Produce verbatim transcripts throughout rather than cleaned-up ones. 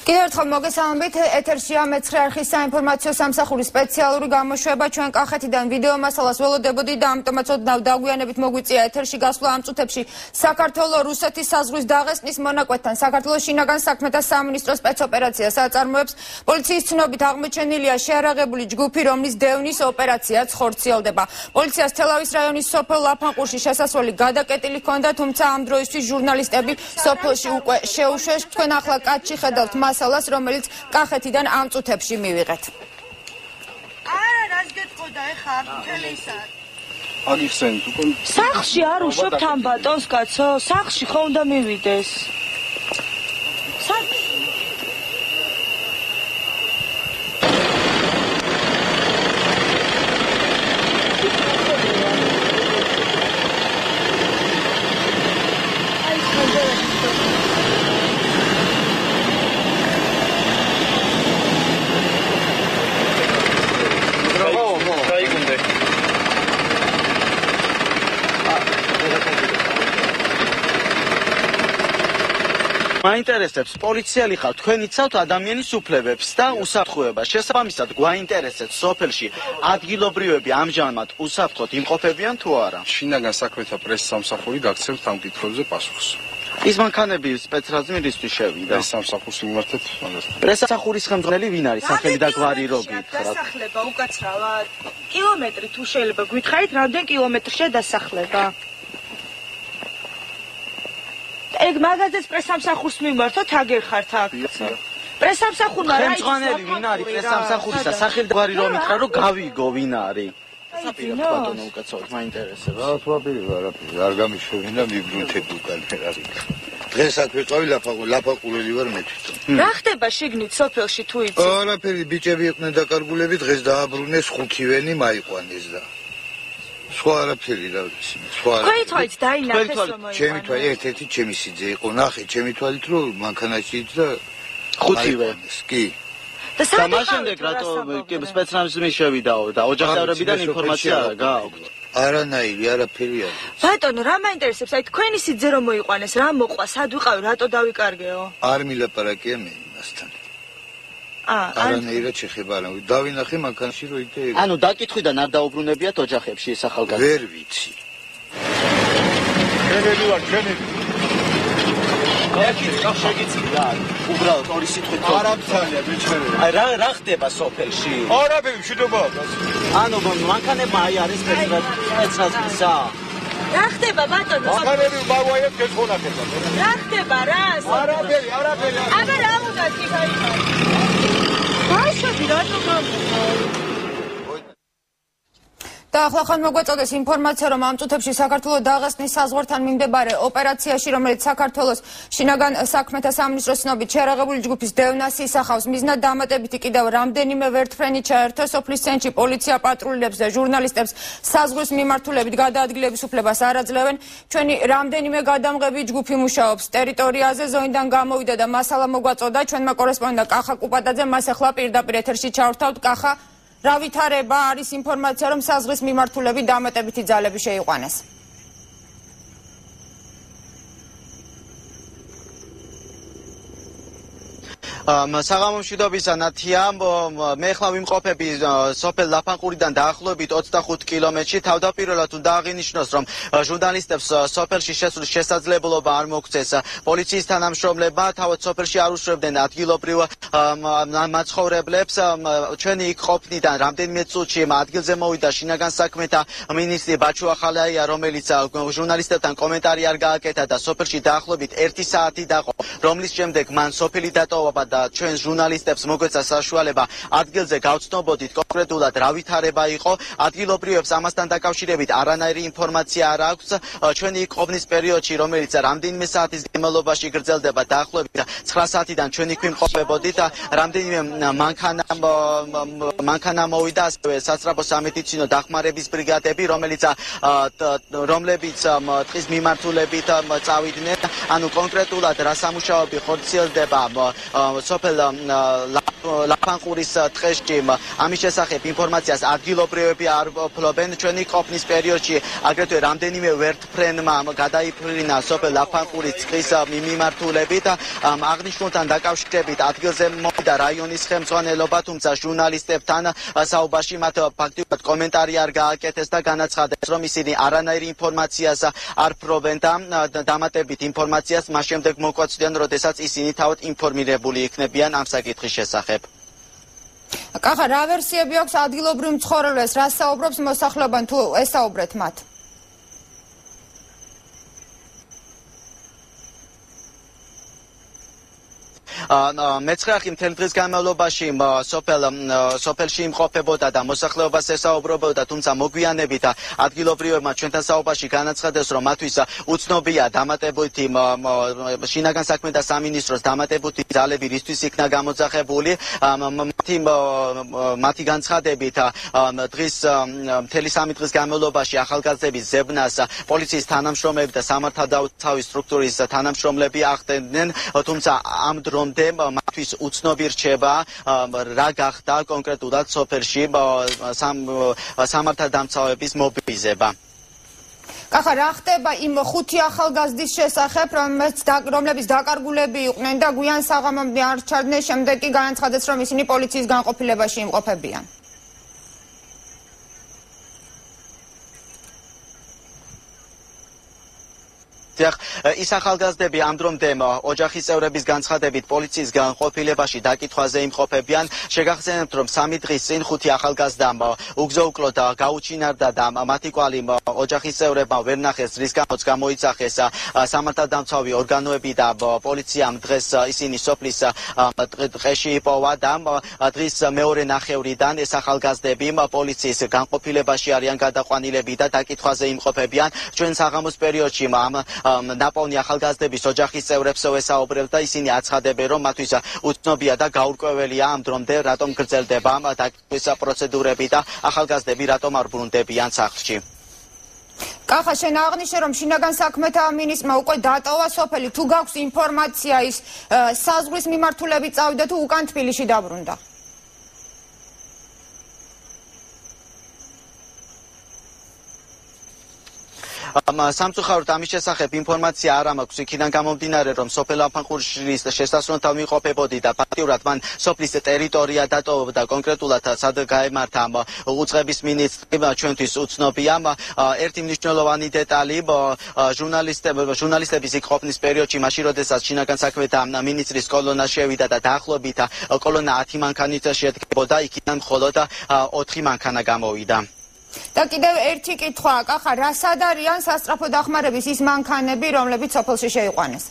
კიდევ ერთხელ მოგესალმებით, ეთერშია მეცხრე არხის საინფორმაციო სამსახურის სპეციალური გამოშვება. ჩვენ კახეთიდან ვიდეო მასალას ველოდებოდი და ამიტომაც ოდნავ დაგვიანებით მოგვიწია ეთერში გასვლა ამ წუთებში საქართველოს რუსეთის საზღვრის დაღესტნის მონაკვეთთან. საქართველოს შინაგან საქმეთა სამინისტროს სპეცოპერაციას აწარმოებს. პოლიციის ცნობით აღმოჩენილია შეარაღებული ჯგუფი, რომლის დევნის ოპერაციაც ხორციელდება. პოლიციას თელავის რაიონის სოფელ ლაფანყურში შესასვლელი გადაკეტილი ჰქონდა, თუმცა ამ დროისთვის ჟურნალისტები სოფელში უკვე შეუშვეს. თქვენ ახლა კადრში ხედავთ მასალას, რომელიც კახეთიდან ამ წუთებში მივიღეთ. არა, რას გეტყოდა ეხა მთელი ისაა. აგიხსენით უკვე სახლში არ უშვებთ ამ ბატონს კაცო, სახლში ხო უნდა მივიდეს. მაინტერესებს პოლიციელი ხარ, თქვენ იცავთ ადამიანის უფლებებს და უსაფრთხოებას. შესაბამისად, გვაინტერესებს სოფელში ადგილობრივები ამჟამად უსაფრთხოდ იმყოფებიან თუ არა. შინაგან საქმეთა პრესის სამსახური გაგცემს ამ კითხვებზე პასუხს. ის მანქანები სპეცრაზმირისთვის შევიდა. პრესის სამსახურს მიმართეთ მაგას. პრესის სამსახურის ხელმძღვანელი ვინ არის? სახელი და გვარი რო გითხრათ. დასახლება უკაცრავად. კილომეტრი თუ შეიძლება გითხარით, რამდენ კილომეტრშია დასახლება? ეგ მაგაზეს პრესამსახურს მიმართოთ, აგერ ხართ აქ. პრესამსახურმა რა ის ხელმძღვანელი ვინ არის პრესამსახურისა? სახელი და გვარი რო მითხრა, რომ გავიგო ვინ არის. საპირებთ ბატონო უკაცრავად, მაინტერესებს. რა სვაპირება არაფერი, არ გამიშვებენ და მიბრუნთებ უკან რა იქ. დღეს აქ ვიყავი ლაფაყო, ლაფაყურელი ვარ მე თვითონ. რა ხდება შიგნით სოფელში თუ იცი? არაფერი, ბიჭები იყვნენ დაკარგულები, დღეს დააბრუნეს ხუთივენი მაიყვანეს და სხვა არაფერი რა ვიცი, სხვა არაფერი. თქვენი თვალით დაინახეს რომ მოიყვანა. ჩემი თვალით ერთ-ერთი ჩემი სიძე იყო, ნახე ჩემი თვალით რომ მანქანაში და ხუთივე. კი. და და მას შემდეგ რატო სპეცნაზმი შევიდაო და ოჯახევრებიდან ინფორმაცია გააქვთ? არანაირი არაფერი არ. ბატონო, რა მაინტერესებს? აი თქვენი სიძე რომ მოიყვანეს, რა მოყვა, სად ვიყავი, რატო დავიკარგეო? არ მილაპარაკია მე იმასთან. აა, არანაირად შეხება არა. დავინახე მანქანაში რომ იდე. ანუ დაკითხვიდან არ დაუბრუნებიათ ოჯახებში ეს ახალგაზრდა? ვერ ვიცი. ჩემები ვარ, ჩემები. შეგიძლია უბრალოდ ორი სიტყვით არაფერია ბიჭები. აი რა რა ხდება სოფელში? არაფერი მშვიდობაა. ანუ მანქანებმა აი არის სპეცრაზმისა? რა ხდება ბატონო? მანქანები მოვაიეთ გეცხონახება. რა ხდება რა? არაფერი, არაფერი. აბა რა უნდა იქაი? ბაშები რატო გამო? და ახლა ხან მოგვეწოდეს ინფორმაცია, რომ ამ წუთებში საქართველოს დაღესტნის საზღვართან მიმდებარე ოპერაციაში, რომელიც საქართველოს შინაგან საქმეთა სამინისტროს ცნობით შეარაღებული ჯგუფის დევნას ისახავს, მიზნად დამატებითი კიდევ რამდენიმე ვერტფრენი ჩაერთო სოფლის ცენტრში. პოლიცია პატრულებს და ჟურნალისტებს საზღვრის მიმართულებით გადაადგილების უფლებას არ აძლევენ. ჩვენი რამდენიმე გადამღები ჯგუფი მუშაობს ტერიტორიაზე, ზოინდან გამოვიდა და მასალა მოგვაწოდა ჩვენმა კორესპონდენტმა კახა კუპატაძე. მას ახლა პირდაპირ ეთერში ჩავრთავთ. კახა, რა ვითარება არის ინფორმაცია, რომ საზღვრის მიმართულებით დამატებითი ძალები შეიყვანეს? საღამო მშვიდობისა ნათია, მე ხლა ვიმყოფები სოფელ ლაფანყურიდან დაახლოებით ოცდახუთ კილომეტრში. თავდაპირველად უნდა აღინიშნოს, რომ ჟურნალისტებს სოფელში შესვლის შესაძლებლობა არ მოგცეს. პოლიციის თანამშრომლებმა თავად სოფელში არ უშევდნენ ადგილობრივ მაცხოვრებლებს. ჩვენი იქ ყოფნიდან რამდენიმე წუთში ადგილზე მოვიდა შინაგან საქმეთა მინისტრი ბაჩუ ახალაია, რომელიც ჟურნალისტებთან კომენტარი არ გააკეთა და სოფელში დაახლოებით ერთი საათი დაყო, რომლის შემდეგ მან სოფელი დატოვა და ჩვენ ჟურნალისტებს მოგვეცა საშუალება ადგილზე გავცნობოდით კონკრეტულად რა ვითარება იყო. ადგილობრივებს ამასთან დაკავშირებით არანაირი ინფორმაცია არ აქვს. ჩვენი ყოფნის პერიოდში, რომელიც რამდენიმე საათის განმავლობაში გრძელდება, დაახლოებით ცხრა საათიდან ჩვენ იქ ვიმყოფებოდით. რამდენიმე მანქანა მანქანა მოვიდა, ასევე სასწრაფო სამედიცინო დახმარების ბრიგადები, რომელიც რომლებიც ტყის მიმართულებით წავიდნენ. ანუ კონკრეტულად რა სამუშაოები ხორციელდება სოფელ ლაფანყურის ტყეში ამის შესახებ ინფორმაციას ადგილობრივები არ ფლობენ. ჩვენი ყოფნის პერიოდში აგრეთვე რამდენიმე ვერტფრენმა გადაიფრინა სოფელ ლაფანყურის ტყის მიმართულებით. აღნიშნულთან დაკავშირებით ადგილზე მოვიდა რაიონის ხელმძღვანელობა, თუმცა ჟურნალისტებთან საუბარში მათ ფაქტიურად კომენტარი არ გააკეთეს და განაცხადეს, რომ ისინი არანაირი ინფორმაციას არ ფლობენ და დამატებით ინფორმაციას მას შემდეგ მოგვაწვდიან, როდესაც ისინი თავად ინფორმირებული იქნებიან ამ საკითხის შესახებ. კახა, რა ვერსიები აქვს ადგილობრივ მცხოვრებელს, რა საუბრობს მოსახლეობამ, თუ ესაუბრეთ მათ? მეცხრე მთელი დღის განმავლობაში სოფელ სოფელში იმყოფებოდა და მოსახლეობას ესაუბრებოდა, თუმცა მოგვიანებით ადგილობრივებმა ჩვენთან საუბარში განაცხადეს, რომ მათთვის უცნობია დამატებითი შინაგან საქმეთა სამინისტროს დამატებითი ძალები რისთვის იქნა გამოძახებული. მათი მათი განცხადებით დღის მთელი სამი დღის განმავლობაში ახალგაზრდების ზებნას პოლიციის თანამშრომლები და სამართალდამცავი სტრუქტურის თანამშრომლები ახდენდნენ, თუმცა ამ დრომდე მათთვის უცნობი რჩება რა გახდა კონკრეტულად სოფელში სამართალდამცავების მობილიზება. კახა, რა ხდება იმ ხუთი ახალგაზრდის შესახებ, რომლებიც დაკარგულები იყვნენ და გვიან საღამომდე არ ჩარდნენ, შემდეგ კი განაცხადეს, რომ ისინი პოლიციის განყოფილებაში იმყოფებიან? ის ახალგაზრდები ამ დრომდე ოჯახის წევრების განცხადებით პოლიციის განყოფილებაში დაკითხვაზე იმყოფებიან. შეგახსენებთ, რომ სამი დღის წინ ხუთი ახალგაზრდა უგზო-უკლოდ გაუჩინარდა და მათი კვალი ოჯახის წევრებმა ვერ ნახეს, რის გამოც გამოიძახეს სამართალდამცავი ორგანოები და პოლიციამ დღეს ისინი სოფლის ტყეში იპოვა და დღის მეორე ნახევრიდან ეს ახალგაზრდები პოლიციის განყოფილებაში არიან გადაყვანილები და დაკითხვაზე იმყოფებიან. ჩვენ საღამოს პერიოდში ნაპოვნი ახალგაზრდების ოჯახის წევრებს ვესაუბრებთ და ისინი აცხადებენ, რომ მათთვის უცნობია და გაურკვეველია ამ დრომდე რატომ გრძელდება დაკითხვის პროცედურები და ახალგაზრდები რატომ არ ბრუნდებიან სახლში. კახა, შენ აღნიშნე, რომ შინაგან საქმეთა მინისტრმა უკვე დატოვა სოფელი. თუ გაქვს ინფორმაცია, ის საზღვრის მიმართულებით წავიდა თუ უკან თბილისში დაბრუნდა? სამწუხაროდ ამის შესახებ ინფორმაცია არ მაქვს, იქიდან გამომდინარე, რომ სოფელ ლაფანყურის შესასვლელთან ვიყოფებოდი და ფაქტიურად მან სოფლის ტერიტორია დატოვებდა, კონკრეტულად სად გაემართა უწყების მინისტრი ჩვენთვის უცნობია. ერთი მნიშვნელოვანი დეტალი, ჟურნალისტების იქ ყოფნის პერიოდში, მაშინ როდესაც შინაგან საქმეთა მინისტრის კოლონა შევიდა და დაახლოებით კოლონა ათი მანქანით შედგებოდა, იქიდან მხოლოდ ოთხი მანქანა გამოვიდა. და კიდევ ერთი კითხვა, კახა, რა სად არიან სასწრაფო დახმარების ის მანქანები, რომლებიც სოფელში შეიყვანეს?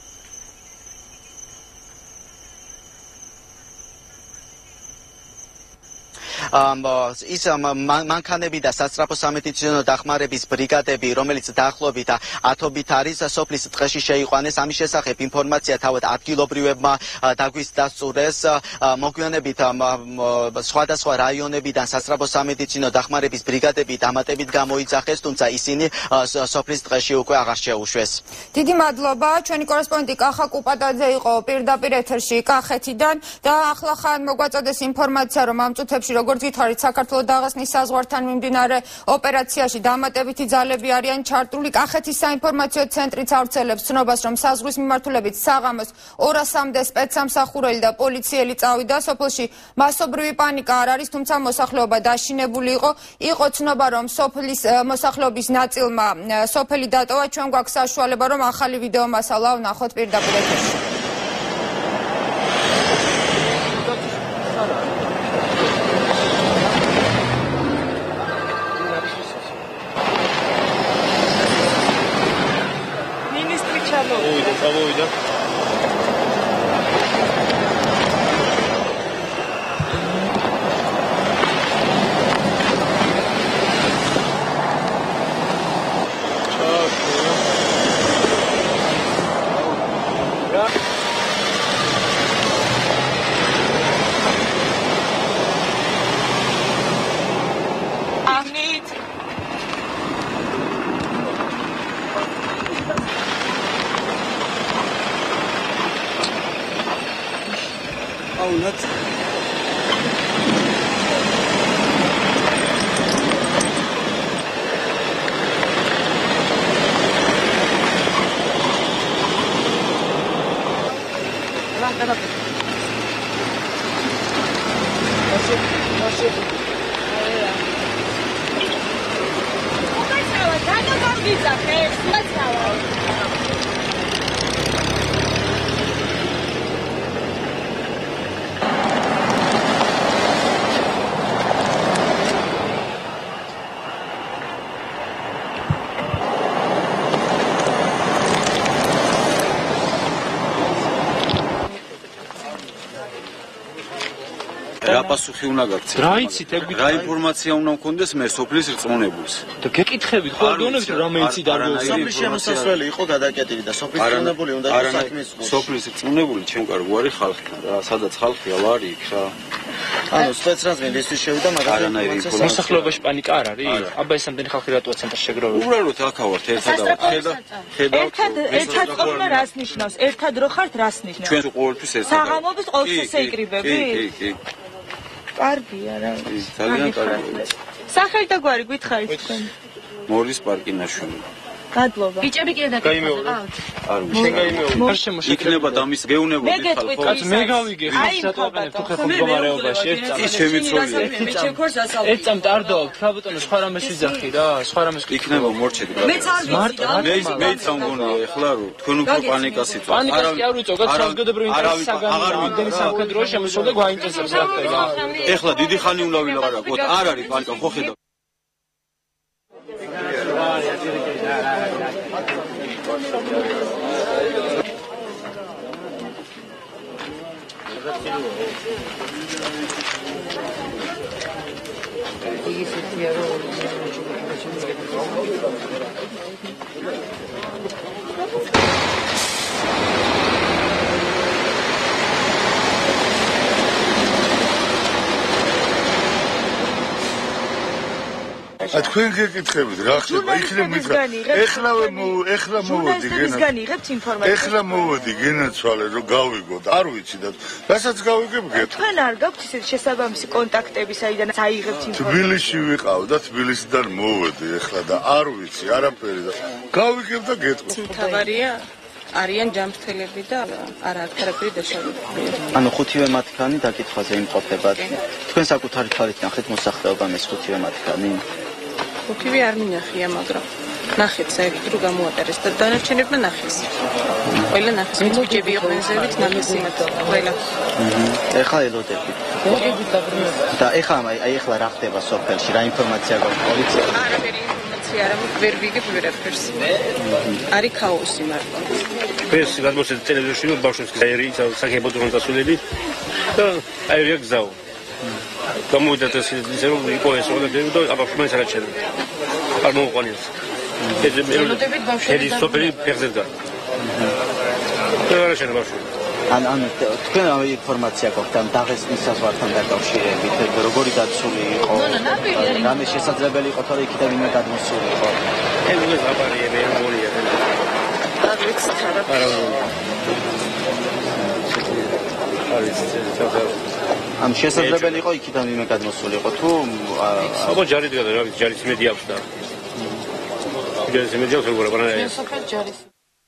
ის მანქანები და სასწრაფო სამედიცინო დახმარების ბრიგადები, რომელიც დაახლოებით ათობით არის, სოფლის ტყეში შეიყვანეს. ამის შესახებ ინფორმაცია თავად ადგილობრივებმა დაგვისწურეს. მოგვიანებით სხვადასხვა რაიონებიდან სასწრაფო სამედიცინო დახმარების ბრიგადები დამატებით გამოიძახეს, თუმცა ისინი სოფლის ტყეში უკვე აღარ შეუშვეს. დიდი მადლობა. ჩვენი კორესპონდენტი კახა კუპატაძე იყო პირდაპირ ეთერში კახეთიდან და ახლა ხან მოგვაწოდეს ინფორმაცია, რომ ამ წუთებში როგორც გითხარით, საქართველოს დაღესნის საზღვართან მიმდინარე ოპერაციაში დამატებითი ძალები არიან ჩართული. კახეთის საინფორმაციო ცენტრიც ავრცელებს ცნობას, რომ საზღვრის მიმართულებით საღამოს ორასამდე სპეცსამსახურელი და პოლიციელი წავიდა. სოფელში მასობრივი პანიკა არ არის, თუმცა მოსახლეობა დაშინებული იყო. იყო ცნობა, რომ სოფლის მოსახლეობის ნაწილმა სოფელი დატოვა. ჩვენ გვაქვს საშუალება, რომ ახალი ვიდეო მასალა ვნახოთ პირდაპირ ეთერში. Давай, Oh, that's რა პასუხი უნდა გაქცეთ? რა იცით, ეგ რა ინფორმაცია უნდა მქონდეს მე სოფლის რწმუნებულს? და გეკითხებით ხოლმე გონებით რომ რამე ინციდენტი სოფლის შემოსასვლელი იყო გადაკეტილი და სოფლის რწმუნებული უნდა იყოს საქმის გულში. სოფლის რწმუნებული ჩემ კარგვარი ხალხთან რა, სადაც ხალხია ვარი იქ რა. ანუ სპეცრაზმი ლისტის შევიდა, მაგრამ მოსახლეობაში პანიკა არ არის? აბა ეს ამდენი ხალხი რატოა ცენტრში შეგროვებული? უბრალოდ აქავართ ერთად ხედა ხედა ერთად ერთად ყოფნა რას ნიშნავს? ერთად რო ხართ რას ნიშნავს? ჩვენ ყოველთვის ერთად. საღამოების ყოველთვის ეკრიბები? კი, კი. კარგია რა. ძალიან კარგია. სახელი და გვარი გითხარით თქვენ? მორის პარკინაშვილი. გადლობა. ბიჭები კი და გიყავთ. არ ვიცი. იქნება დამის გეუნებოდი ხალხო. კაცო მე გავიგე ხა სატყობენებ თუ ხე მდგომარეობაში ერთ წამს. ის ჩემი ცოლია. ერთ წამს ტარდობ, ხა ბატონო სხვა რამეს ვიძახი რა, სხვა რამეს იქნება მორჩეთ რა. მეც არ ვიცი და მე მეც ამ გონია ეხლა რომ თქვენ უფრო პანიკას იწვევთ. პანიკას კი არ ვიწევ, კაც საზოგადოებრივი ინტერესი საგანია. ამდენი სამხედრო შემოსულდა გვაინტერესებს რა ხდება. ეხლა დიდი ხანი უნდა ვილაპარაკოთ. არ არის პანიკა, ხო ხედავ. ა თქვენ გეკითხებით რა ხდება იქნებ მითხრა ეხლავე ეხლა მოვოდი გენა განიღებთ ინფორმაციას ეხლა მოვოდი გენაცვალე რომ გავიგოთ არ ვიცი და რასაც გავიგებ გეტყვი თქვენ არ გაქვთ ისეთი შესაბამისი კონტაქტები საიდანაც აიღებთ ინფორმაციას თბილისში ვიყავ და თბილისიდან მოვოდი ეხლა და არ ვიცი არაფერი და გავიგებ და გეტყვი თავარია არიან ჯანმრთელები და არა არაფერი დაშავებული. ანუ ხუთივე მათგანი დაკითხვაზე იმყოფებათ. თქვენ საკუთარი თვალით ნახეთ მოსახლეობამ ეს ხუთივე მათგანი? ხუთივე არ მინახია, მაგრამ ნახეთ საერთოდ რომ გამოატარეს და დანარჩენებმა ნახეს. ყველა ნახეს, ვინც ბიჭები იყვნენ ზევით, ნახეს იმათ ყველა. ეხლა ელოდები. და ეხლა აი ეხლა რა ხდება სოფელში? რა ინფორმაცია გაქვს პოლიციამ? არაფერი ინფორმაცია არ აქვს, ვერ ვიგებ ვერაფერს. არის ქაოსი მარტო. ეს გადმოსცემ ტელევიზორში რომ ბავშვებს გაერი სახელმწიფო კონსულტაციები და აი რა გზაო. გამოვიდა ეს ისე რომ იყო ეს რომ და აბა მაინც არ აჩერდა. არ მოუყვანიეს. ეს ელოდებით ბავშვები და სოფელი ფეხზედა. და რა შეიძლება ბავშვი. ან ან თქვენ რა ინფორმაცია გაქვთ ამ დაღესტნის საზღვართან დაკავშირებით როგორი დაცული იყო? რამე შესაძლებელი იყო თორე იქიდან ვინმე გადმოსული იყო? ეს ის აბარია მე მგონია. არ ვიცი რა. არა. არის ამ შესაძლებელი იყო იქიდან ვინმე გადმოსული იყო თუ აბა ჯარით გადა რა ვიცი ჯარის იმედი აქვს და ჯარის იმედი აქვს როგორ აბა მე სოფელ ჯარის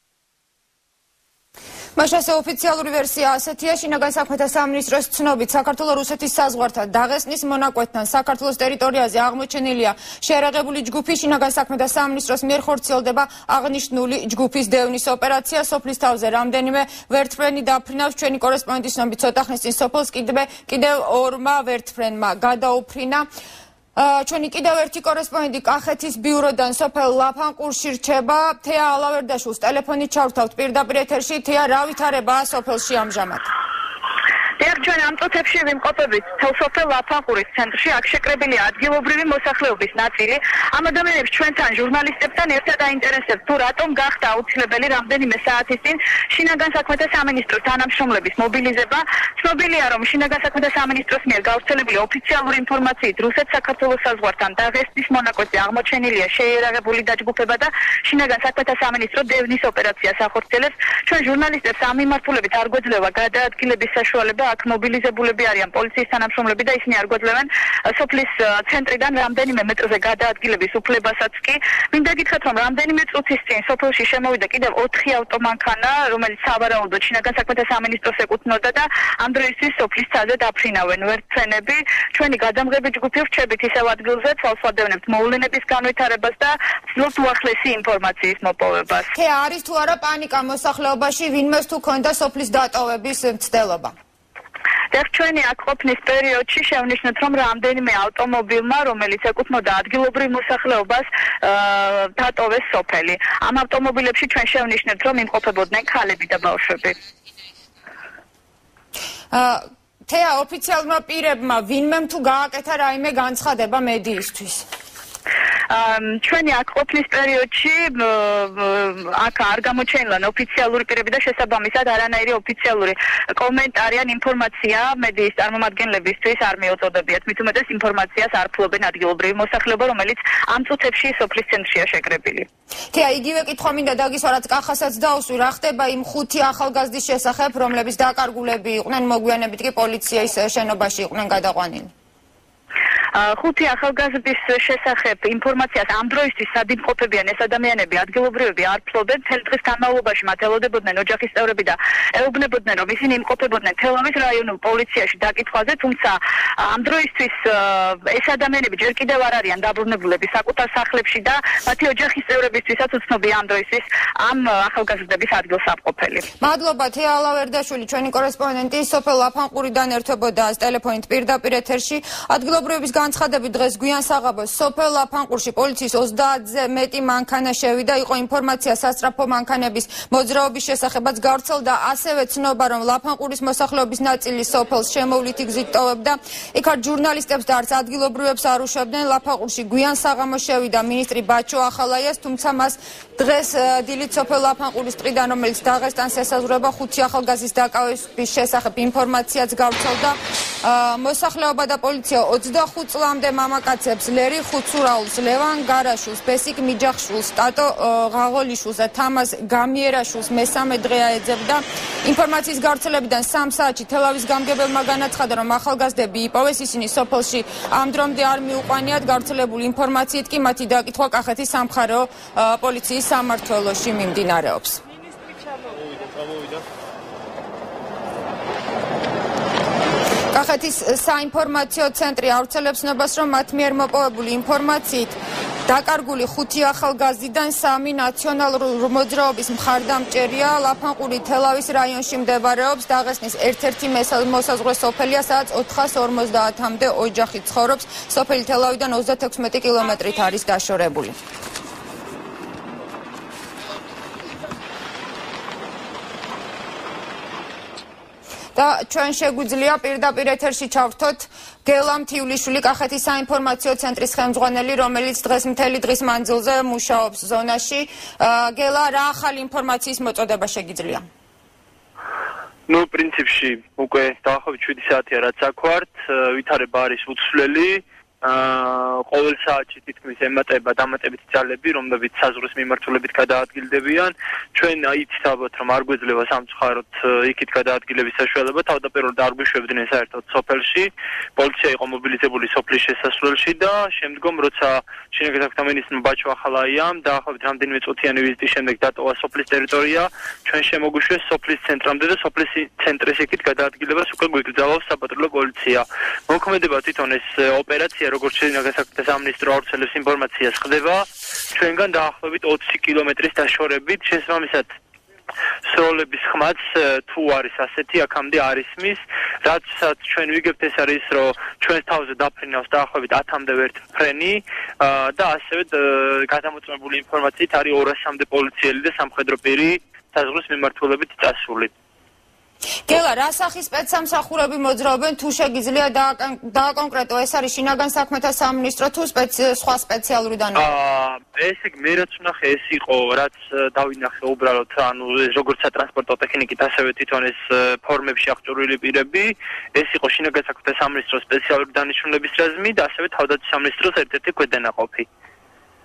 მაშასე ოფიციალური ვერსია ასეთია, შინაგან საქმეთა სამინისტროს ცნობით საქართველოს რუსეთის საზღვართან დაღესტნის მონაკვეთთან საქართველოს ტერიტორიაზე აღმოჩენილია შეერაღებული ჯგუფი. შინაგან საქმეთა სამინისტროს მიერ ხორციელდება აღნიშნული ჯგუფის დევნის ოპერაცია. სოფლის თავზე რამდენიმე ვერტმფრენი დაფრინავს. ჩვენი კორესპონდენტის ცნობით ცოტა ხნის წინ სოფელს კიდევ ორმა ვერტმფრენმა გადაუფრინა. ჩვენი კიდევ ერთი კორესპონდენტი კახეთის ბიუროდან სოფელ ლაფანყურში რჩება. თეა ალავერდაშვილს ტელეფონით ჩავრთავთ პირდაპირ ეთერში. თეა, რა ვითარებაა სოფელში ამჟამად? დიახ, ჩვენ ამ წუთებში ვიმყოფებით სოფელ ლაფანყურის ცენტრში. აქ შეკრებილია ადგილობრივი მოსახლეობის ნაწილი. ამ ადამიანებს ჩვენთან ჟურნალისტებთან ერთად აინტერესებს თუ რატომ გახდა აუცილებელი რამდენიმე საათის წინ შინაგან საქმეთა სამინისტროს თანამშრომლების მობილიზება. ცნობილია, რომ შინაგან საქმეთა სამინისტროს მიერ გავრცელებული ოფიციალური ინფორმაციით რუსეთ-საქართველოს საზღვართან დაღესტნის მონაკვეთზე აღმოჩენილია შეიარაღებული დაჯგუფება და შინაგან საქმეთა სამინისტრო დევნის ოპერაციას ახორციელებს. ჩვენ ჟურნალისტებს ამ მიმართულებით არ გვეძლევა გადაადგილების საშუალება. აქ მობილიზებულები არიან პოლიციის თანამშრომლები და ისინი არ გვაძლევენ სოფლის ცენტრიდან რამდენიმე მეტრზე გადაადგილების უფლებასაც კი. მინდა გითხრათ, რომ რამდენიმე წუთის წინ სოფელში შემოვიდა კიდევ ოთხი ავტომანქანა, რომელიც სავარაუდოდ შინაგან საქმეთა სამინისტროს ეკუთვნოდა და ამ დროისთვის სოფლის ცაზე დაფრინავენ ვერტმფრენები. ჩვენი გადამღები ჯგუფი ვრჩებით ისევ ადგილზე, ცვალსვადევნებთ მოვლენების განვითარებას და ვცდილობთ უახლესი ინფორმაციის მოპოვებას. Թե არის თუ არა პანიკა მოსახლეობაში, ვინმეს თუ ქონდა სოფლის დატოვების მცდელობა? Deci ჩვენი აქ ყოფნის პერიოდში შევნიშნოთ, რომ რამდენიმე ავტომობილმა, რომელიც ეკუთვნოდა ადგილობრივ მოსახლეობას, დატოვეს სოფელი. ამ ავტომობილებში ჩვენ შევნიშნებთ, რომ იმყოფებოდნენ ქალები და ბავშვები. თეა ოფიციალურმა პირებმა ვინმემ თუ გააკეთა რაიმე განცხადება მედიისთვის? ჩვენი აქ ყოფნის პერიოდში აქ არ გამოჩენილან ოფიციალური პირები და შესაბამისად არანაირი ოფიციალური კომენტარი ან ინფორმაცია მედიის წარმომადგენლებისთვის არ მიუწოდებიათ. მით უმეტეს ინფორმაციას არ ფლობენ ადგილობრივი მოსახლეობა, რომელიც ამ წუთებში სოფლის ცენტრშია შეკრებილი. თეა, იგივე კითხვა მინდა დაგისვა, რაც კახასაც დაუსვი, რა ხდება იმ ხუთი ახალგაზრდის შესახებ, რომლებიც დაკარგულები იყვნენ, მოგვიანებით კი პოლიციის შენობაში იყვნენ გადაყვანილი? ხუთი ახალგაზრდის შესახებ ინფორმაციას ამ დროისთვის სად იმყოფებიან ეს ადამიანები ადგილობრივები არ ფლობენ. მთელი დღის განმავლობაში მათ ელოდებოდნენ ოჯახის წევრები და ეუბნებოდნენ, რომ ისინი იმყოფებოდნენ თელავის რაიონულ პოლიციაში დაკითხვაზე, თუმცა ამ დროისთვის ეს ადამიანები ჯერ კიდევ არ არიან დაბრუნებულები საკუთარ სახლებში და მათი ოჯახის წევრებისთვისაც უცნობია ამ დროისთვის ამ ახალგაზრდების ადგილსამყოფელი. მადლობა, თეა ალავერდაშვილი, ჩვენი კორესპონდენტი სოფელ ლაფანყურიდან ერთვებოდა ტელეფონით პირდაპირ ეთერში. ადგილობრივების განცხადებით დღეს გვიან საღამოს სოფელ ლაფანყურში პოლიციის ოცდაათზე მეტი მანქანა შევიდა, იყო ინფორმაცია სასწრაფო მანქანების მოძრაობის შესახებაც გავრცელდა, ასევე ცნობა, რომ ლაფანყურის მოსახლეობის ნაწილი სოფელს შემოვლითი გზით ტოვებდა. იქ არ ჟურნალისტებს და არც ადგილობრივებს არ უშვებდნენ. ლაფანყურში გვიან საღამოს შევიდა მინისტრი ბაჩო ახალაიას, თუმცა მას დღეს დილით სოფელ ლაფანყურის ტყიდან, რომელიც დაღესტანს ესაზღვრება, ხუთი ახალგაზრდის დაკავების შესახებ ინფორმაციაც გავრცელდა. მოსახლეობა და პოლიცია ოცდახუთ წლამდე მამაკაცებს ლერი ხუცურაულს, ლევან გარაშულს, ბესიკ მიჯახშულს, ტატო ღაღოლიშულს და თამაზ გამიერაშულს მესამე დღე აეძებდა. ინფორმაციის გავრცელებიდან სამ საათში თელავის გამგებელმა განაცხადა, რომ ახალგაზრდები იპოვეს, ისინი სოფელში ამ დრომდე არ მიუყვანიათ. გავრცელებული ინფორმაციით კი მათი დაკითხვა კახეთის სამხარეო პოლიციის სამმართველოში მიმდინარეობს. კახეთის საინფორმაციო ცენტრი ავრცელებს ნებას, რომ მათ მიერ მოპოვებული ინფორმაციით დაკარგული ხუთი ახალგაზრდიდან სამი ნაციონალური მოძრაობის მხარდამჭერია. ლაფანყური თელავის რაიონში მდებარეობს, დაღესტნის ერთ-ერთი მოსაზღვრე სოფელია, სადაც ოთხას ორმოცდაათამდე ოჯახი ცხოვრობს. სოფელი თელავიდან ოცდათექვსმეტი კილომეტრით არის დაშორებული. და ჩვენ შეგვიძლია პირდაპირ ეთერში ჩავრთოთ გელა მთიულიშვილი, კახეთის საინფორმაციო ცენტრის ხელმძღვანელი, რომელიც დღეს მთელი დღის მანძილზე მუშაობს ზონაში. გელა, რა ახალი ინფორმაციის მოწოდება შეგიძლია? ნუ პრინციპში უკვე დაახლოებით შვიდი საათია რაც აქ ვართ, ვითარება არის უცვლელი. ყოველ საათში თითქმის ემატება დამატებითი ძალები, რომლებიც საზღვრის მიმართულებით გადაადგილდებიან. ჩვენ იცით ალბათ, რომ არ გვეძლევა სამწუხაროდ იქით გადაადგილების საშუალება, თავდაპირველად არ გვიშვებდნენ საერთოდ სოფელში. პოლიცია იყო მობილიზებული სოფლის შესასვლელში და შემდგომ, როცა შინაგან საქმეთა მინისტრმა ბაჩო ახალაიამ დაახლოებით რამდენიმე წუთიანი ვიზიტის შემდეგ დატოვა სოფლის ტერიტორია, ჩვენ შემოგვიშვეს სოფლის ცენტრამდე და სოფლის ცენტრის იქით გადაადგილებას უკვე გვიგრძელავს საპატრულო პოლიცია. მოქმედება თვითონ ეს ოპერაცია როგორც შინაგან საქმეთა სამინისტრო ავრცელებს ინფორმაციას ხდება ჩვენგან დაახლოებით ოცი კილომეტრის დაშორებით. შესაბამისად სროლების ხმაც თუ არის ასეთი, აქამდე არ ისმის. რაცაც ჩვენ ვიგებთ ეს არის, რომ ჩვენს თავზე დაფრინავს დაახლოებით ათამდე ვერტმფრენი და ასევე გადამოწმებული ინფორმაციით არის ორასამდე პოლიციელი და სამხედრო პირი საზღვრის მიმართულებით წასული. გელა, რა სახის სპეცსამსახურები მოძრაობენ, თუ შეგიძლია დააკონკრეტო, ეს არის შინაგან საქმეთა სამინისტრო თუ სხვა სპეციალური დანაყოფი? ეს იქ მე რაც ვნახე, ეს იყო, რაც დავინახე უბრალოდ, ანუ როგორც სატრანსპორტო ტექნიკით, ასევე თვითონ ეს ფორმებში აღჭურვილი პირები, ეს იყო შინაგან საქმეთა სამინისტროს სპეციალური დანიშნულების რაზმი და ასევე თავდაცვის სამინისტროს ერთ-ერთი ქვედანაყოფი.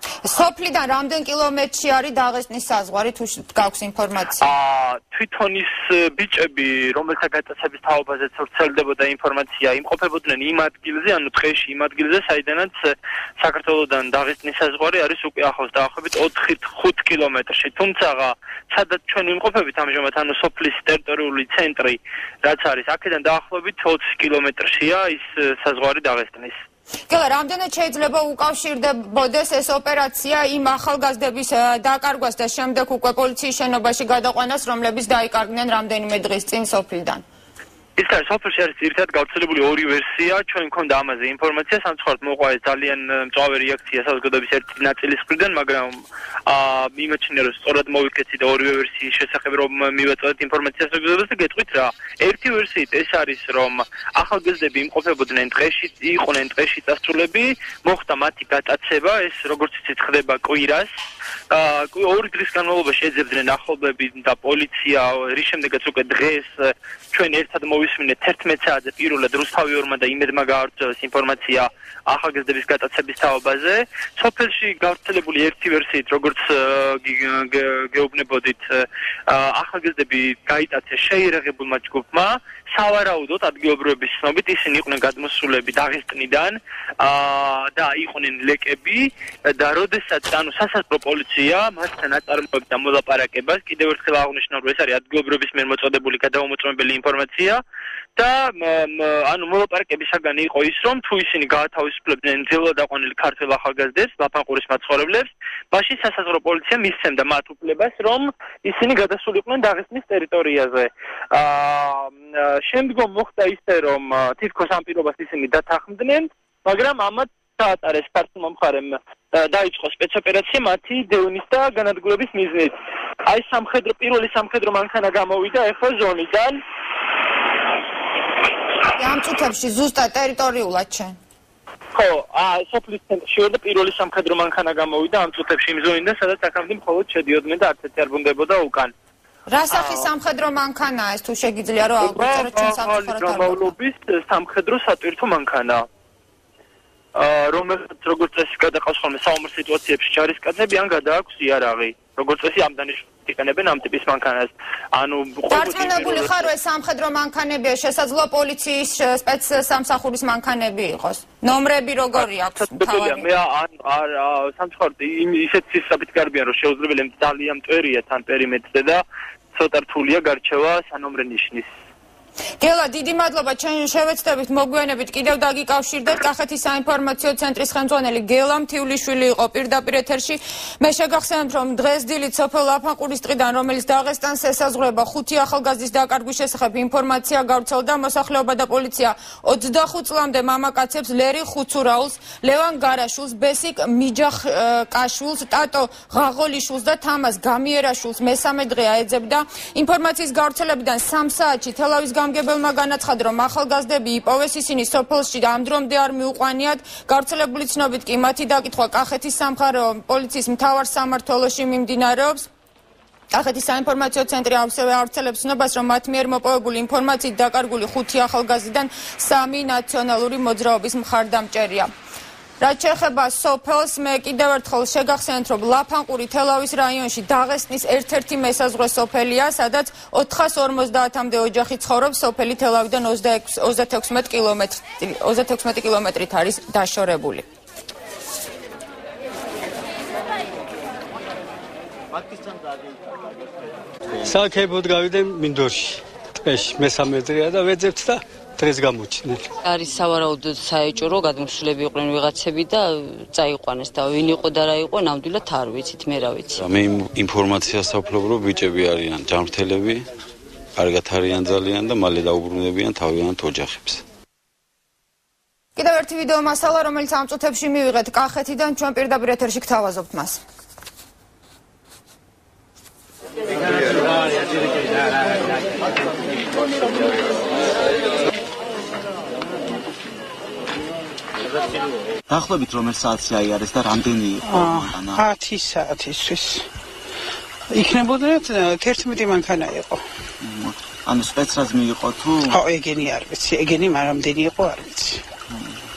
სოფლიდან რამდენ კილომეტრში არის დაღესტნის საზღვარი თუ გაქვს ინფორმაცია? აა თვითონ ის ბიჭები, რომელთა გატაცების თაობაზე ვრცელდებოდა ინფორმაცია, იმყოფებოდნენ იმ ადგილზე, ანუ დღეში იმ ადგილზე, საიდანაც საქართველოსთან დაღესტნის საზღვარი არის უკვე ახლოს დაახლოებით ოთხი ხუთი კილომეტრში. თუმცა, სადაც ჩვენ ვიმყოფებით ამჟამად, ანუ სოფლის ტერიტორიული ცენტრი, რაც არის, აქედან დაახლოებით ოცი კილომეტრშია ის საზღვარი დაღესტნის. გელა, რამდენად შეიძლება უკავშირდებოდეს ეს ოპერაცია იმ ახალგაზრდების დაკარგვას და შემდეგ უკვე პოლიციის შენობაში გადაყვანას, რომლებიც დაიკარგნენ რამდენიმე დღის წინ სოფლიდან? ის არის სოფელში არის ერთად გავრცელებული ორი ვერსია, ჩვენ მქონდა ამაზე ინფორმაცია, სამწუხაროდ მოყვა ეს ძალიან მწვავე რეაქცია საზოგადოების ერთი ნაწილის მხრიდან, მაგრამ აა მიმაჩნია რომ სწორად მოვიქეცი და ორივე ვერსიის შესახებ რომ მივაწოდეთ ინფორმაციას საზოგადოებას და გეტყვით რა. ერთი ვერსიით ეს არის რომ ახალგაზრდები იმყოფებოდნენ დღეში, იყვნენ დღეში წასულები, მოხდა მათი გატაცება, ეს როგორც იცით ხდება კვირას. აა ორი დღის განმავლობაში ეძებდნენ ახლობლები და პოლიცია, რის შემდეგაც უკვე დღეს ჩვენ ერთად მოვისმინეთ თერთმეტ საათზე პირველად რუსთავიორმა და იმედმა გაავრცელეს ინფორმაცია ახალგაზრდების გატაცების თაობაზე. სოფელში გავრცელებული ერთი ვერსიით, როგორც გეუბნებოდით, ახალგაზრდები გაიტაცეს შეიარაღებულმა ჯგუფმა, სავარაუდოდ ადგილობრივების ცნობით ისინი იყვნენ გადმოსულები დაღესტნიდან და იყვნენ ლეკები და როდესაც ანუ სასაზღვრო პოლიცია მასთან აწარმოებდა და მოლაპარაკებას, კიდევ ერთხელ აღნიშნავ, რომ ეს არის ადგილობრივების მიერ მოწოდებული გადამომოწმებელი ინფორმაცია და ანუ მოლაპარაკებისაგან იყო ის, რომ თუ ისინი გაათავისუფლებდნენ ძველად აყვანილი ქართველ ახალგაზრდებს, ლაფანყურის მაცხოვრებლებს, მაშინ სასაზღვრო პოლიცია მისცემდა მათ უფლებას, რომ ისინი გადასულიყვნენ დაღესტნის ტერიტორიაზე. აა შემდგომ მოხდა ისე, რომ თითქოს ამ პირობას ისინი დათანხმდნენ, მაგრამ ამათ დაატარეს ქართულმა მხარემ დაიწყო სპეცოპერაცია მათი დევნის და განადგურების მიზნით. აი სამხედრო პირველი სამხედრო მანქანა გამოვიდა ეხლა ზონიდან. ამ წუთებში ზუსტად ტერიტორიულად ჩვენ. ხო, აა სოფლის ცენტრში ვარ და პირველი სამხედრო მანქანა გამოვიდა ამ წუთებში იმ ზონიდან, სადაც აქამდე მხოლოდ შედიოდნენ და არც ერთი არ ბრუნდებოდა უკან. რა სახის სამხედრო მანქანაა ეს თუ შეგიძლია რომ აღვიწეროთ ჩვენ სამხედრო გამავლობის სამხედრო სატვირთო მანქანა. აა რომელიც როგორც წესი გადაყავს ხოლმე საომარ სიტუაციებში ჯარისკაცები ან გადააქვს იარაღი. როგორც წესი ამ დანიშნულებით იყენებენ ამ ტიპის მანქანას. ანუ დარწმუნებული ხარ რომ ეს სამხედრო მანქანებია, შესაძლოა პოლიციის სპეცსამსახურის მანქანები იყოს. ნომრები როგორი აქვს? მე არ სამწუხაროდ ისეთ სისწრაფით გარბიან რომ შეუძლებელი ძალიან მტვერია თან პერიმეტრზე და ცოტა რთულია გარჩევა სანომრე ნიშნის. გელა, დიდი მადლობა, ჩვენ შევეცდებით მოგვიანებით კიდევ დაგიკავშირდეთ. კახეთის საინფორმაციო ცენტრის ხელმძღვანელი გელა მთიულიშვილი იყო პირდაპირ ეთერში. მე შეგახსენებთ, რომ დღეს დილით სოფელ ლაფანყურის ტყიდან, რომელიც დაღესტანს ესაზღვრება, ხუთი ახალგაზრდის დაკარგვის შესახებ ინფორმაცია გავრცელდა. მოსახლეობა და პოლიცია ოცდახუთ წლამდე მამაკაცებს ლერი ხუცურაულს, ლევან გარაშულს, ბესიკ მიჯახკაშულს, ტატო ღაღოლიშულს და თამას გამიერაშულს მესამე დღე აეძებდა. ინფორმაციის გავრცელებიდან სამ საათში თელავის გამგებელმა განაცხადა, რომ ახალგაზრდები იპოვეს, ისინი სოფელში ამ დრომდე არ მიუყვანიათ. გავრცელებული ცნობით კი მათი დაკითხვა კახეთის სამხარეო პოლიციის მთავარ სამმართველოში მიმდინარეობს. კახეთის საინფორმაციო ცენტრი ასევე ავრცელებს ცნობას, რომ მათ მიერ მოპოვებული ინფორმაციით დაკარგული ხუთი ახალგაზრდიდან სამი ნაციონალური მოძრაობის მხარდამჭერია. რაც შეეხება სოფელს, მე კიდევ ერთხელ შეგახსენებთ, რომ ლაფანყური თელავის რაიონში დაღესტნის ერთ-ერთი მესაზღვრე სოფელია, სადაც ოთხას ორმოცდაათამდე ოჯახი ცხოვრობს. სოფელი თელავიდან ოცდათექვსმეტ კილომეტრით არის დაშორებული. საკებოდ გავიდე მინდორში. ტყეში მესამე დღეა და ვეძებთ და დღეს გამოჩნდნენ. არის სავარაუდოდ საეჭვრო გადმოსულები იყვნენ ვიღაცები და წაიყვანეს და ვინ იყო და რა იყო ნამდვილად არ ვიცით, მე რა ვიცი. მე ინფორმაციას ვფლობ, რომ ბიჭები არიან ჯანმრთელები, კარგად არიან ძალიან და მალე დაუბრუნებიან თავიანთ ოჯახებს. კიდევ ერთი ვიდეო მასალა, რომელიც ამ წუთებში მივიღეთ კახეთიდან, ჩვენ პირდაპირ ეთერში გთავაზობთ მას. დაახლოებით რომელ საათში აიარეს და რამდენი იყო? ათი საათისთვის. იქნებოდა თერთმეტი მანქანა იყო. ანუ სპეცრაზმი იყო თუ? ხო, ეგენი არ ვიცი. ეგენი მაგრამ რამდენი იყო არ ვიცი.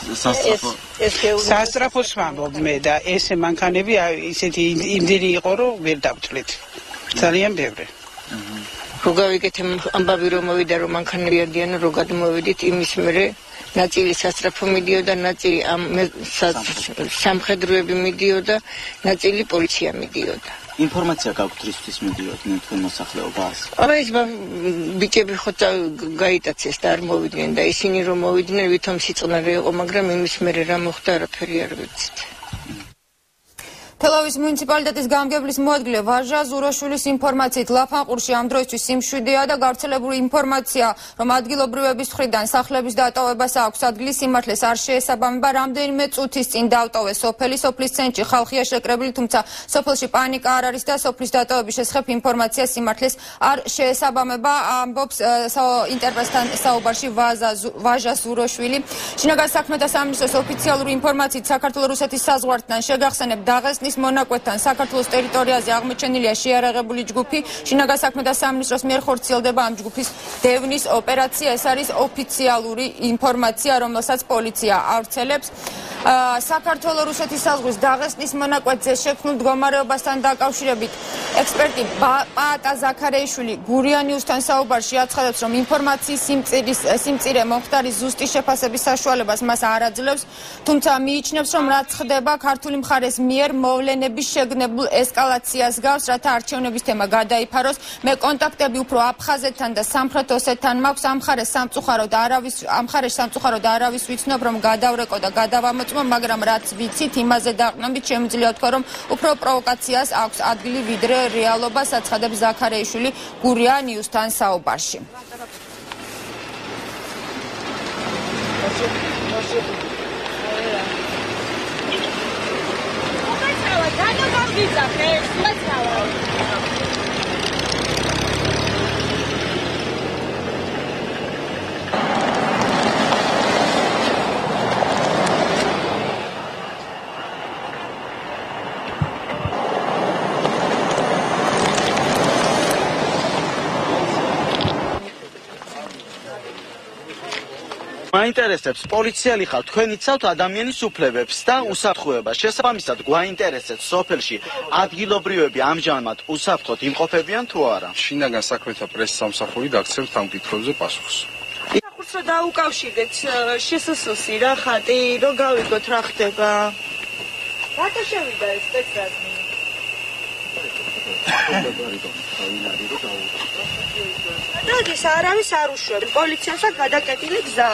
სასწრაფოს ვამბობ მე და ეს მანქანები ისეთი იმდენი იყო რომ ვერ დავთვლით ძალიან ბევრი რო გავიკეთე ამბავი რომ მოვიდა რომ მანქანები ადიან რო გადმოვიდით იმის მერე ნაწილი სასწრაფო მიდიოდა ნაწილი ამ სამხედროები მიდიოდა ნაწილი პოლიცია მიდიოდა ინფორმაცია გაქვთ რისთვის მიდიოდნენ თქვენ მოსახლეობას? აბა ეს ბიჭები ხო გაიტაცეს და არ მოვიდნენ და ისინი რომ მოვიდნენ ვითომ სიწყნარე იყო მაგრამ იმის მერე რა მოხდა არაფერი არ ვიცით თელავის მუნიციპალიტეტის გამგებლის მოადგილე ვაჟა ზუროშვილის ინფორმაციით ლაფანყურში ამ დროისთვის სიმშვიდეა და გავრცელებული ინფორმაცია რომ ადგილობრივების მხრიდან სახლების დატოვებას აქვს ადგილის სიმართლეს არ შეესაბამება რამდენიმე წუთის წინ დაავტოვეს სოფელი სოფლის ცენტრში ხალხია შეკრებილი თუმცა სოფელში პანიკა არ არის და სოფლის დატოვების შესახებ ინფორმაცია სიმართლეს არ შეესაბამება ამბობს ინტერპრესთან საუბარში ვაჟა ზუროშვილი შინაგან საქმეთა სამინისტროს ოფიციალური ინფორმაციით საქართველოს რუსეთის საზღვართან შეგახსენებ დაღესტნის მონაკვეთთან საქართველოს ტერიტორიაზე აღმოჩენილია შეიარაღებული ჯგუფი შინაგან საქმეთა სამინისტროს მიერ ხორციელდება ამ ჯგუფის დევნის ოპერაცია ეს არის ოფიციალური ინფორმაცია რომელსაც პოლიცია ავრცელებს საქართველოს რუსეთის საზღვრის დაღესტნის მონაკვეთზე შექმნილ მდგომარეობასთან დაკავშირებით ექსპერტი პაატა ზაქარეიშვილი გურია ნიუსთან საუბარში აცხადებს რომ ინფორმაციის სიმწირე მომხდარი ზუსტი შეფასების საშუალებას მას არ აძლევს თუმცა მიიჩნევს რომ რაც ხდება ქართული მხარეს მიერ მოვლენების შეგნებულ ესკალაციას გავს რათა არჩევნების თემა გადაიფაროს მე კონტაქტები უფრო აფხაზეთთან და სამხრეთ ოსეთთან მაქვს ამ მხარეს სამწუხაროდ არავის ამ მხარეს სამწუხაროდ არავის ვიცნობ რომ გადავრეკო და გადავამოწმო მაგრამ რაც ვიცით იმაზე დაყნობით შემიძლია ვთქვა რომ უფრო პროვოკაციას აქვს ადგილი ვიდრე რეალობას აცხადებს ზაქარეიშვილი გურია ნიუსთან საუბარში მაინტერესებს პოლიციელი ხარ თქვენ იცავთ ადამიანის უფლებებს და უსაფრთხოებას შესაბამისად გვაინტერესებს სოფელში ადგილობრივები ამჟამად უსაფრთხოდ იმყოფებიან თუ არა შინაგან საქმეთა პრესის სამსახური გაგცემთ ამ კითხვებზე პასუხს სახურს რომ დაუკავშირდეთ შესასვლელი რა ხატი რომ გავიგოთ რა ხდება რატო შევიდა ეს სპეცრადმი როდის არავის არ უშვებს პოლიციასა გადაკეტილი გზა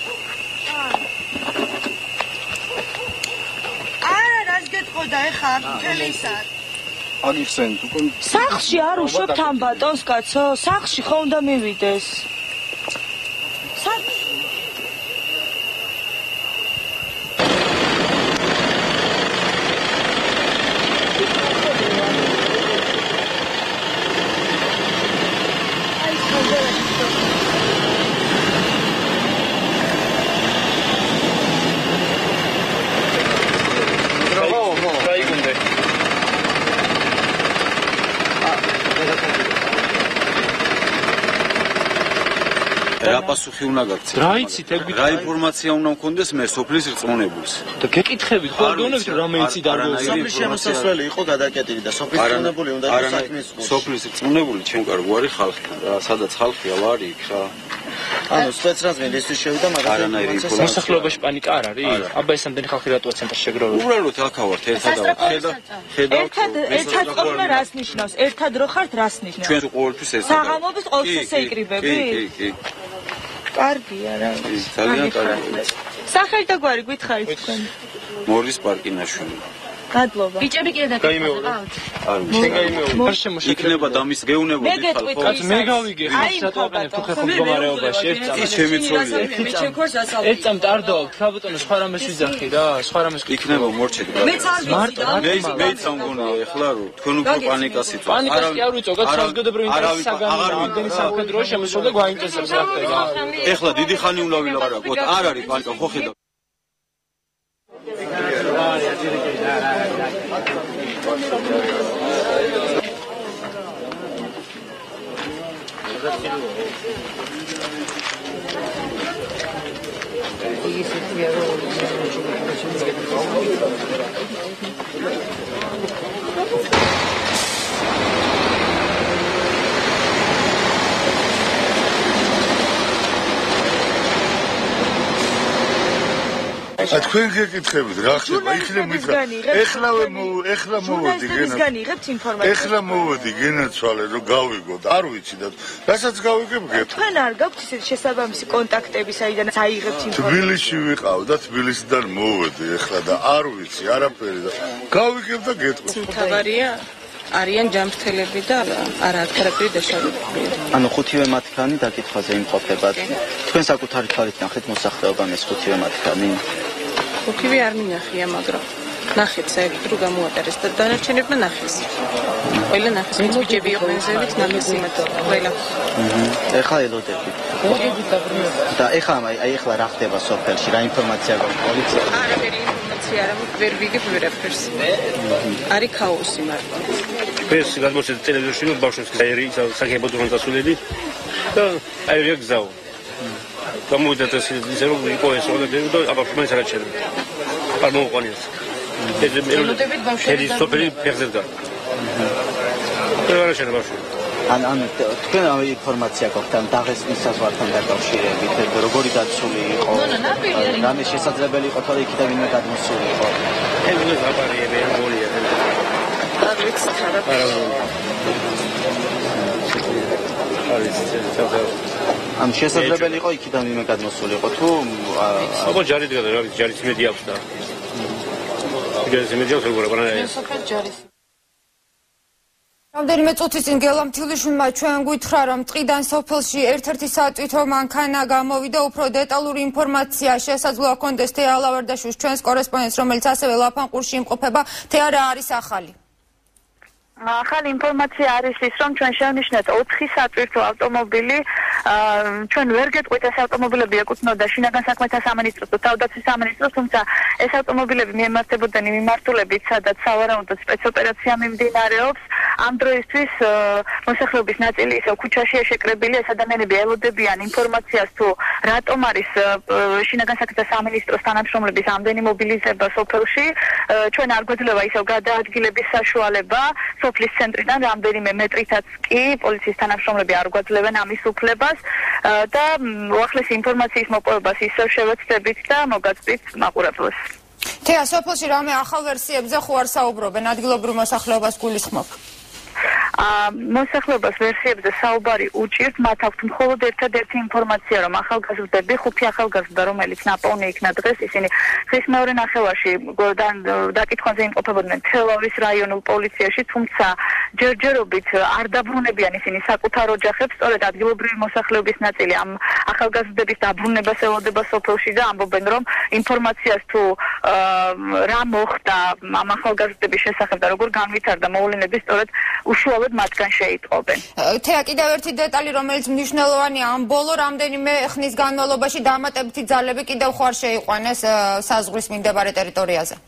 არა რას გეტყოდა ეხა მთელი ის არის აგიხსენით უკვე სახლში არ უშვებთ ამ ბატონს კაცო სახლში ხო უნდა მივიდეს რა პასუხი უნდა გაგცეთ? რა იცით ეგ რა ინფორმაცია უნდა მქონდეს მე სოფლის რწმუნებულს? და გეკითხებით ხო არ გეუბნებით რომ რამე ინციდენტი სოფლის შემოსასვლელი იყო გადაკეტილი და სოფლის რწმუნებული უნდა იყოს საქმის გულში. სოფლის რწმუნებული ჩემ კარგვარი ხალხთან რა, სადაც ხალხია ვარ იქ რა. ანუ სპეცრაზმი ლისტში შევიდა მაგრამ მოსახლეობაში პანიკა არ არის? აბა ეს ამდენი ხალხი რატოა ცენტრში შეგროვებული? უბრალოდ აქ ვართ ერთადავთ ხედა ხედავთ ერთად ერთად ყოფნა რას ნიშნავს? ერთად რო ხართ რას ნიშნავს? ჩვენ ყოველთვის ერთად საღამოების ყოველთვის ეიკრიბები? კი კი კარგია რა ძალიან კარგია სახელი და გვარი გითხარით თქვენ მორის პარკინაშვილი გადლობა ბიჭები კიდე დაგიწყებათ არ შემოშეკრება იქნება დამის გეუნებოდი ხალხო კაც მე გავიგე სატუაპენებ თუ ხეხო მდგომარეობაში ერთ წამს ჩემი ცოლია ერთ წამს არ დავთ ხა ბატონო სხვა რამეს ვიძახი რა სხვა რამეს იქნება მორჩეთ რა მეც არ ვიცი და მე მეც ამგონია ეხლა რომ თქვენ უკვე პანიკას იწვევთ პანიკას კი არ ვიწევ კაც საზოგადოებრივი ინტერესის საგანია ამდენი სამხედრო შემოსულდა გვაინტერესებს რა ხდება ეხლა დიდი ხანი უნდა ვილაპარაკოთ არ არის პანიკა ხო ხედავ A თქვენ გეკითხებით რა ხდება? იქნებ მითხრა. ეხლავე ეხლა მოვედი გენაცვალე. განიღებთ ინფორმაციას. ეხლა მოვედი გენაცვალე რომ გავიგოთ. არ ვიცი და რასაც გავიგებ გეტყვი. თქვენ არ გაქვთ ისეთი შესაბამისი კონტაქტები, საიდანაც აიღებთ ინფორმაციას? თბილისში ვიყავ და თბილისიდან მოვედი ეხლა და არ ვიცი არაფერი და გავიგებ და გეტყვი. თავარია არიან ჯანმრთელები და არა არაფერი დაშავებული. ანუ ხუთივე მათგანი დაკითხვაზე იმყოფებათ. თქვენ საკუთარი თვალით ნახეთ მოსახლეობამ ეს ხუთივე მათგანი? ხუთივე არ მინახია, მაგრამ ნახეთ საერთოდ რომ გამოატარეს და დანარჩენებმა ნახეს. ყველა ნახეს, ვინც ბიჭები იყვნენ ზევით, ნამისიმად ყველა. ეხლა ელოდები. და ეხლა აი ეხლა რა ხდება სოფელში, რა ინფორმაცია გაქვს პოლიცია? არაფერი ინფორმაცია არ აქვს, ვერ ვიგებ ვერაფერს. არის ქაოსი მართლა. ეს გადმოსცემ ტელევიზორში რომ ბავშვებს გაერი საკებოდ რომ დასულები და აი რა გზაო. გამოვიდა ეს ისე რომ იყო ეს ყველაფერი და აბა მაინც არ აჩერდა. არ მოუყვანიეს. ეს ელოდებით ბავშვები და სოფელი ფეხზე დგა. რა არა ბავშვი. ან ან თქვენ ამ ინფორმაცია გაქვთ ამ დაღესტნის საზღვართან დაკავშირებით როგორი დაცული იყო? რამე შესაძლებელი იყო თორე იქიდან ვინმე გადმოსული იყო? ეს ის აპარიები მოლია. არ ვიცი რა. ამ შესაძლებელი იყო იქიდან ვინმე გადმოსული იყო თუ აბა ჯარი დგა რა ვიცი ჯარის იმედი აქვს და ჯარის იმედი აქვს როგორ არა სოფელ ჯარის რამდენიმე წუთის წინ გელამთილიშვილმა ჩვენ გითხრა რომ ტყიდან სოფელში ერთ-ერთი სატვირთო მანქანა გამოვიდა უფრო დეტალური ინფორმაცია შესაძლოა ჰქონდეს თეა ლავარდაშვილის ჩვენს კორესპონდენტს რომელიც ასევე ლაფანყურში იმყოფება თეა რა არის ახალი ახალი ინფორმაცია არის ის რომ ჩვენ შევნიშნეთ ოთხი სატვირთო ავტომობილი ჩვენ ვერ გეტყვით ეს ავტომობილები ეკუთვნოდა შინაგან საქმეთა სამინისტროს და თავდაცვის სამინისტროს თუმცა ეს ავტომობილები მიემართებოდნენ იმ მიმართულებით სადაც სავარაუდოდ სპეცოპერაცია მიმდინარეობს ამ დროისთვის მოსახლეობის ნაწილი ისევ ქუჩაშია შეკრებილი ეს ადამიანები ელოდებიან ინფორმაციას თუ რატომ არის შინაგან საქმეთა სამინისტროს თანამშრომლების ამდენი მობილიზება სოფელში ჩვენ არ გვეძლევა ისევ გადაადგილების საშუალება სოფლის ცენტრიდან რამდენიმე მეტრითაც კი პოლიციის თანამშრომლები არ გვაძლევენ ამის უფლებას და უახლესი ინფორმაციის მოპოვებას ისევ შევეცდებით და მოგაწვით მაყურებელს. თეა სოფელში რამე ახალ ვერსიებზე ხო არ საუბრობენ ადგილობრივ მოსახლეობას გულისხმობ? მოსახლეობას ვერსიებზე საუბარი უჭირთ, მათ აქვთ მხოლოდ ერთადერთი ინფორმაცია, რომ ახალგაზრდები, ხუთი ახალგაზრდა, რომელიც ნაპოვნი იქნა დღეს, ისინი ხის მეორე ნახევარში დაკითხვაზე იმყოფებოდნენ თელავის რაიონულ პოლიციაში, თუმცა ჯერჯერობით არ დაბრუნებიან ისინი საკუთარ ოჯახებს, სწორედ ადგილობრივი მოსახლეობის ნაწილი ამ ახალგაზრდების დაბრუნებას ელოდება სოფელში და ამბობენ, რომ ინფორმაციას თუ რა მოხდა ამ ახალგაზრდების შესახებ და როგორ განვითარდა მოვლენები, სწორედ უშუალოდ მათგან შეიტყობენ. თეა კიდევ ერთი დეტალი რომელიც მნიშვნელოვანია ამ ბოლო რამდენიმე ხნის განმავლობაში დამატებითი ძალები კიდევ ხო არ შეიყვანეს საზღვრის მიმდებარე ტერიტორიაზე?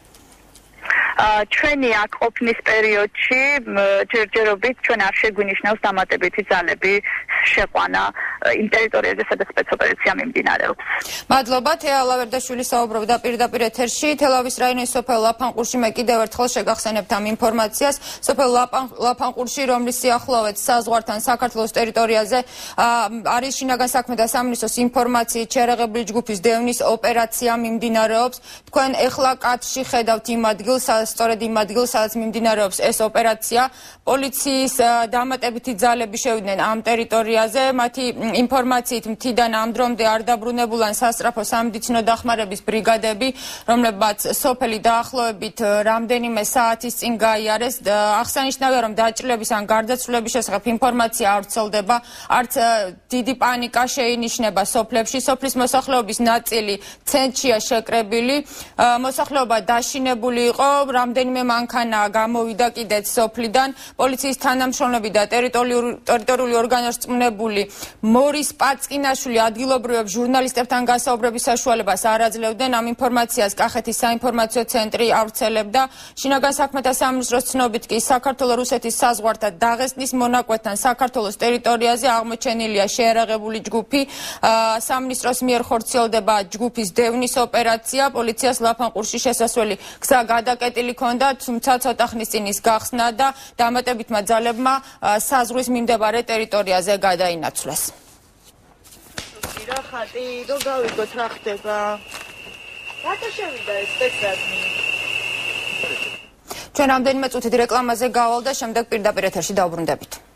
ჩვენი აქ ყოფნის პერიოდში ჯერჯერობით ჩვენ არ შეგვინიშნავს დამატებითი ძალები შეყვანა იმ ტერიტორიაზე, სადაც სპეცოპერაცია მიმდინარეობს. მადლობა, თეა ლავარდაშვილი საუბრობდა პირდაპირ ეთერში. თელავის რაიონის სოფელ ლაფანყურში მე კიდევ ერთხელ შეგახსენებთ ამ ინფორმაციას. სოფელ ლაფანყურში, რომლის სიახლოვეც საზღვართან საქართველოს ტერიტორიაზე არის შინაგან საქმეთა სამინისტროს ინფორმაციით შერეღებული ჯგუფის დევნის ოპერაცია მიმდინარეობს. თქვენ ეხლა კადრში ხედავთ იმ ადგილს, სწორედ იმ ადგილს, სადაც მიმდინარეობს ეს ოპერაცია. პოლიციის დამატებითი ძალები შევიდნენ ამ ტერიტორიაზე. მათი ინფორმაციით მთიდან ამ დრომდე არ დაბრუნებულან სასწრაფო სამედიცინო დახმარების ბრიგადები, რომლებმაც სოფელი დაახლოებით რამდენიმე საათის წინ გაიარეს. აღსანიშნავია, რომ დაჭრილების ან გარდაცვლილების შესახებ ინფორმაცია არ ვრცელდება, არც დიდი პანიკა შეინიშნება სოფლებში. სოფლის მოსახლეობის ნაწილი ცენტრშია შეკრებილი. მოსახლეობა დაშინებული იყო, რამდენიმე მანქანა გამოვიდა კიდეც სოფლიდან. პოლიციის თანამშრომლები და ტერიტორიული ორგანოსწმუნებული ბორის პაწკინაშვილი ადგილობრივებს ჟურნალისტებთან გასაუბრების საშუალებას არ აძლევდნენ. Ამ ინფორმაციას კახეთის საინფორმაციო ცენტრი ავრცელებდა. შინაგან საქმეთა სამინისტროს ცნობით კი საქართველო-რუსეთის საზღვართან დაღესტნის მონაკვეთთან საქართველოს ტერიტორიაზე აღმოჩენილია შეერაღებული ჯგუფი. სამინისტროს მიერ ხორციელდება ჯგუფის დევნის ოპერაცია. პოლიციას ლაფანყურში შესასვლელი გზა გადაკეტილი ჰქონდა, თუმცა ცოტა ხნის წინ ის გახსნა და დამატებითმა ძალებმა საზღვრის მიმდებარე ტერიტორიაზე გადაინაცვლეს. რა ხატი, რო გავიგოთ რა ხდება. რატო შევიდა ეს სპექტაკლი? ჩვენ რამდენიმე წუთით რეკლამაზე გავალ და შემდეგ პირდაპირ ეთერში დავბრუნდებით.